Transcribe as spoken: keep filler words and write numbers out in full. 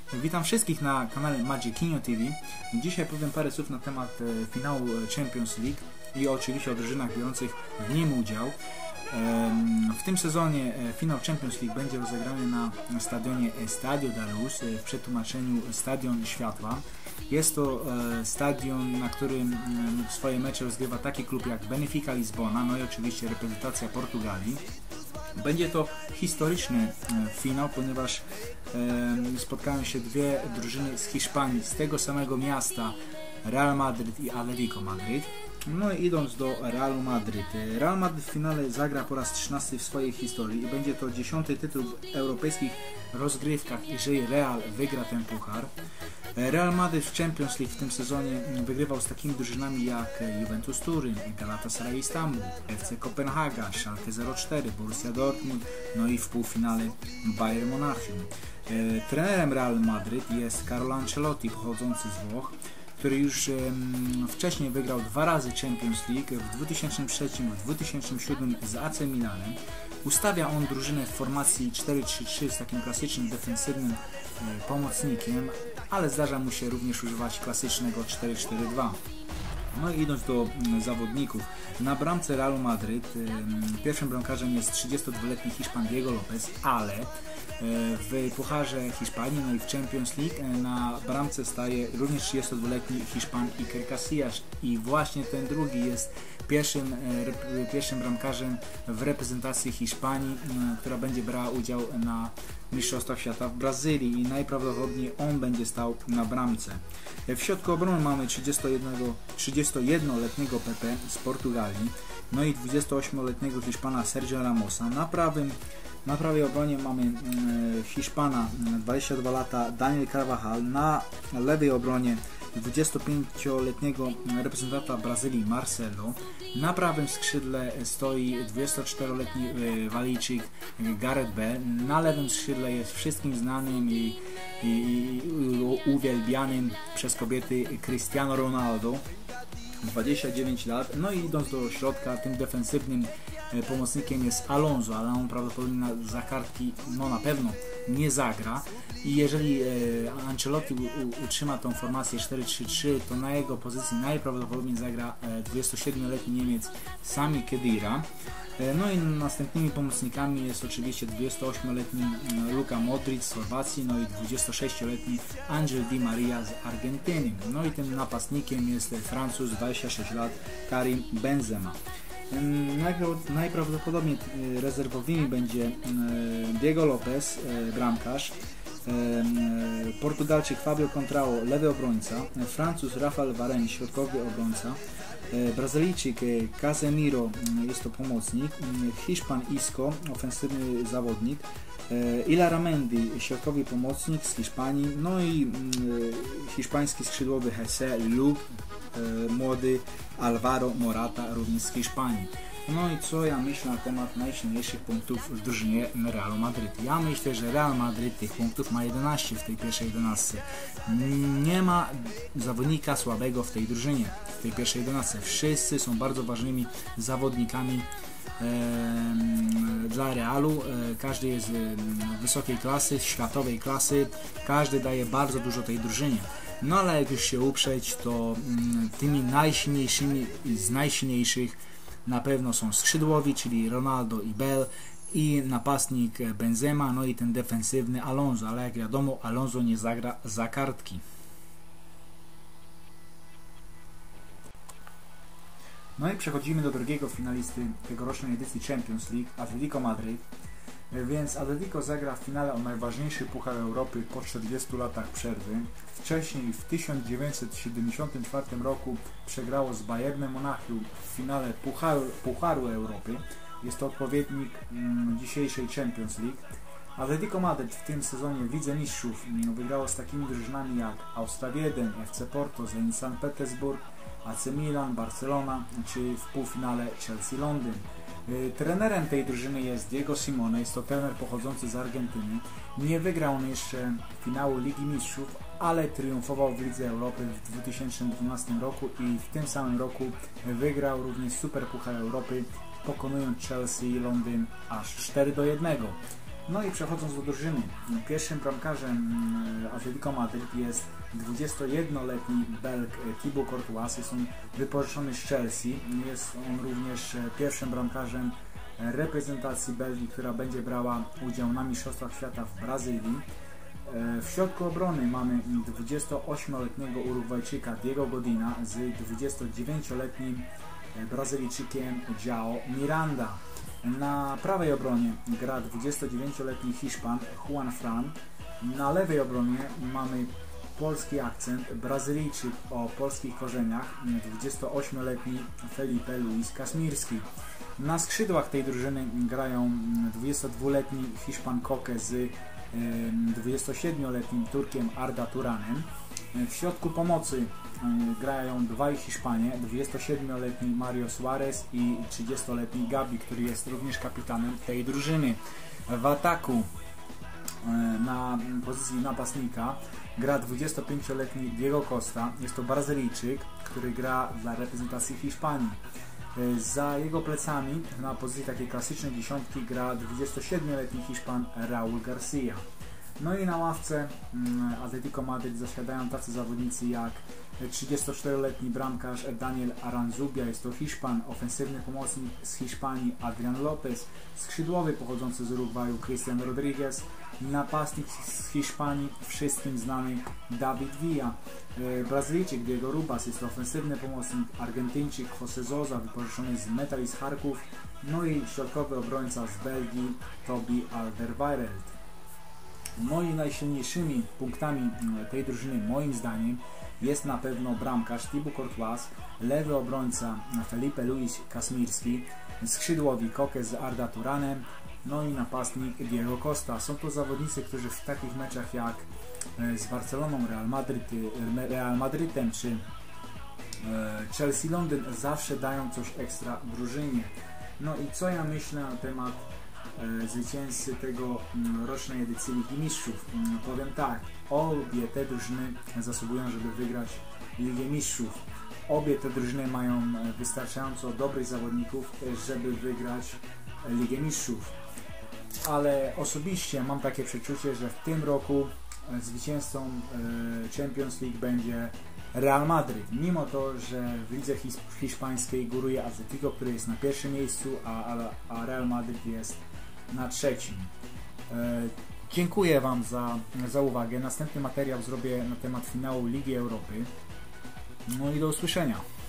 Witam wszystkich na kanale Magickinho T V. Dzisiaj powiem parę słów na temat finału Champions League i oczywiście o drużynach biorących w nim udział. W tym sezonie finał Champions League będzie rozegrany na stadionie Estadio da Luz, w przetłumaczeniu Stadion Światła. Jest to stadion, na którym swoje mecze rozgrywa taki klub jak Benfica Lizbona, no i oczywiście reprezentacja Portugalii. Będzie to historyczny finał, ponieważ spotkają się dwie drużyny z Hiszpanii, z tego samego miasta, Real Madrid i Atletico Madrid. No i idąc do Realu Madryt. Real Madryt w finale zagra po raz trzynasty w swojej historii i będzie to dziesiąty tytuł w europejskich rozgrywkach, jeżeli Real wygra ten puchar. Real Madryt w Champions League w tym sezonie wygrywał z takimi drużynami jak Juventus Turyn, Galatasaray Istanbul, F C Kopenhaga, Schalke zero cztery, Borussia Dortmund, no i w półfinale Bayern Monachium. Trenerem Real Madryt jest Carlo Ancelotti, pochodzący z Włoch, który już um, wcześniej wygrał dwa razy Champions League, w dwa tysiące trzecim i w dwa tysiące siódmym z A C Milanem. Ustawia on drużynę w formacji cztery trzy trzy z takim klasycznym defensywnym e, pomocnikiem, ale zdarza mu się również używać klasycznego cztery cztery dwa. No i idąc do m, zawodników, na bramce Realu Madryt e, pierwszym bramkarzem jest trzydziestodwuletni Hiszpan Diego Lopez, ale w Pucharze Hiszpanii, no i w Champions League na bramce staje również trzydziestodwuletni Hiszpan Iker Casillas i właśnie ten drugi jest pierwszym, pierwszym bramkarzem w reprezentacji Hiszpanii, która będzie brała udział na Mistrzostwach Świata w Brazylii i najprawdopodobniej on będzie stał na bramce. W środku obrony mamy trzydziestojednoletniego Pepe z Portugalii, no i dwudziestoośmioletniego Hiszpana Sergio Ramosa. Na prawym Na prawej obronie mamy Hiszpana, dwadzieścia dwa lata, Daniel Carvajal. Na lewej obronie dwudziestopięcioletniego reprezentanta Brazylii Marcelo. Na prawym skrzydle stoi dwudziestoczteroletni Walijczyk Gareth Bale. Na lewym skrzydle jest wszystkim znanym i, i, i uwielbianym przez kobiety Cristiano Ronaldo, dwadzieścia dziewięć lat. No i idąc do środka, tym defensywnym pomocnikiem jest Alonso, ale on prawdopodobnie na, za kartki no na pewno nie zagra i jeżeli e, Ancelotti u, u, utrzyma tą formację cztery trzy trzy, to na jego pozycji najprawdopodobniej zagra e, dwudziestosiedmioletni Niemiec Sami Khedira. E, no i następnymi pomocnikami jest oczywiście dwudziestoośmioletni Luka Modric z Chorwacji, no i dwudziestosześcioletni Angel Di Maria z Argentyny. No i tym napastnikiem jest Francuz, dwadzieścia sześć lat, Karim Benzema. Najprawdopodobniej rezerwowymi będzie Diego Lopez, bramkarz, Portugalczyk Fabio Contrao, lewy obrońca, Francuz Rafael Varane, środkowy obrońca, Brazylijczyk Casemiro, jest to pomocnik, Hiszpan Isco, ofensywny zawodnik, Ilaramendi, środkowy pomocnik z Hiszpanii, no i hiszpański skrzydłowy José Lu, młody Alvaro Morata, również z Hiszpanii. No i co ja myślę na temat najsilniejszych punktów w drużynie Realu Madryt? Ja myślę, że Real Madryt tych punktów ma jedenaście w tej pierwszej jedenastce. Nie ma zawodnika słabego w tej drużynie, w tej pierwszej jedenastce. Wszyscy są bardzo ważnymi zawodnikami dla Realu. Każdy jest wysokiej klasy, światowej klasy, każdy daje bardzo dużo tej drużynie. No ale jak już się uprzeć, to tymi najsilniejszymi z najsilniejszych na pewno są skrzydłowi, czyli Ronaldo i Bale, i napastnik Benzema, no i ten defensywny Alonso, ale jak wiadomo, Alonso nie zagra za kartki. No i przechodzimy do drugiego finalisty tegorocznej edycji Champions League, Atletico Madrid. Więc Atletico zagra w finale o najważniejszy Puchar Europy po czterdziestu latach przerwy. Wcześniej w tysiąc dziewięćset siedemdziesiątym czwartym roku przegrało z Bayernem Monachium w finale Pucharu, Pucharu Europy. Jest to odpowiednik mm, dzisiejszej Champions League. Atletico Madrid w tym sezonie w Lidze Mistrzów wygrało z takimi drużynami jak Austria Wiedeń, F C Porto, Zenit Sankt Petersburg, A C Milan, Barcelona, czy w półfinale Chelsea Londyn. Trenerem tej drużyny jest Diego Simeone, jest to trener pochodzący z Argentyny. Nie wygrał on jeszcze finału Ligi Mistrzów, ale triumfował w Lidze Europy w dwa tysiące dwunastym roku i w tym samym roku wygrał również Super Puchar Europy, pokonując Chelsea Londyn aż cztery do jednego. No i przechodząc do drużyny, pierwszym bramkarzem Atletico Madryt jest dwudziestojednoletni Belg Thibaut Courtois. Jest on wypożyczony z Chelsea. Jest on również pierwszym bramkarzem reprezentacji Belgii, która będzie brała udział na Mistrzostwach Świata w Brazylii. W środku obrony mamy dwudziestoośmioletniego Urugwajczyka Diego Godina z dwudziestodziewięcioletnim Brazylijczykiem João Miranda. Na prawej obronie gra dwudziestodziewięcioletni Hiszpan Juan Fran. Na lewej obronie mamy polski akcent, Brazylijczyk o polskich korzeniach, dwudziestoośmioletni Felipe Luis Kasmirski. Na skrzydłach tej drużyny grają dwudziestodwuletni Hiszpan Koke z dwudziestosiedmioletnim Turkiem Arda Turanem. W środku pomocy grają dwaj Hiszpanie, dwudziestosiedmioletni Mario Suarez i trzydziestoletni Gabi, który jest również kapitanem tej drużyny. W ataku na pozycji napastnika gra dwudziestopięcioletni Diego Costa. Jest to Brazylijczyk, który gra dla reprezentacji Hiszpanii. Za jego plecami na pozycji takiej klasycznej dziesiątki gra dwudziestosiedmioletni Hiszpan Raúl García. No i na ławce Atletico Madryt zasiadają tacy zawodnicy jak trzydziestoczteroletni bramkarz Daniel Aranzubia, jest to Hiszpan, ofensywny pomocnik z Hiszpanii Adrian Lopez, skrzydłowy pochodzący z Urugwaju Cristian Rodriguez, napastnik z Hiszpanii wszystkim znany David Villa, Brazylijczyk Diego Rubas, jest to ofensywny pomocnik, Argentyńczyk José Sosa, wypożyczony z Metal z Charków, no i środkowy obrońca z Belgii Toby Alderweireld. No i najsilniejszymi punktami tej drużyny moim zdaniem jest na pewno bramkarz Thibaut Courtois, lewy obrońca Felipe Luis Kasmirski, skrzydłowi Koke z Arda Turanem, no i napastnik Diego Costa. Są to zawodnicy, którzy w takich meczach jak z Barceloną, Real Madryt, Real Madrytem czy Chelsea Londyn zawsze dają coś ekstra drużynie. No i co ja myślę na temat zwycięzcy tego rocznej edycji Ligi Mistrzów? Powiem tak, obie te drużyny zasługują, żeby wygrać Ligę Mistrzów. Obie te drużyny mają wystarczająco dobrych zawodników, żeby wygrać Ligę Mistrzów. Ale osobiście mam takie przeczucie, że w tym roku zwycięzcą Champions League będzie Real Madryt, mimo to, że w lidze hiszpańskiej góruje Atletico, który jest na pierwszym miejscu, a, a Real Madryt jest na trzecim. E, dziękuję Wam za, za uwagę. Następny materiał zrobię na temat finału Ligi Europy. No i do usłyszenia.